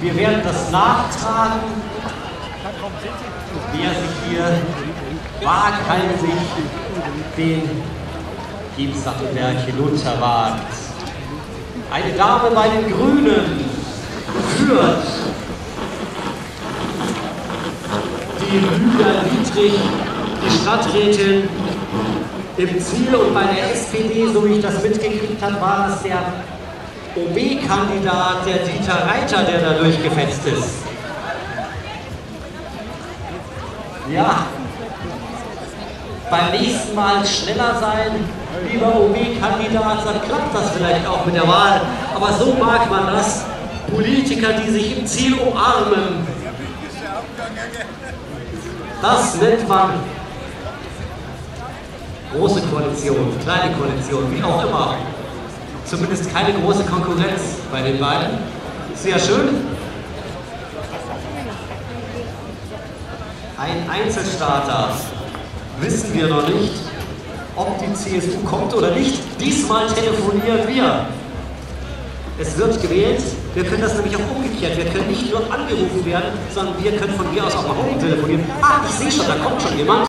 Wir werden das nachtragen, wer sich hier waghalsig den Giebsattelberg hinunterwagt. Eine Dame bei den Grünen führt die Lydia Dietrich, die Stadträtin, im Ziel, und bei der SPD, so wie ich das mitgekriegt habe, war es der OB-Kandidat, der Dieter Reiter, der da durchgefetzt ist. Ja, beim nächsten Mal schneller sein, lieber OB-Kandidat, dann klappt das vielleicht auch mit der Wahl. Aber so mag man das. Politiker, die sich im Ziel umarmen. Das nennt man große Koalition, kleine Koalition, wie auch immer. Zumindest keine große Konkurrenz bei den beiden. Sehr schön. Ein Einzelstarter. Wissen wir noch nicht, ob die CSU kommt oder nicht. Diesmal telefonieren wir. Es wird gewählt. Wir können das nämlich auch umgekehrt. Wir können nicht nur angerufen werden, sondern wir können von hier aus auch mal telefonieren. Ah, ich sehe schon, da kommt schon jemand.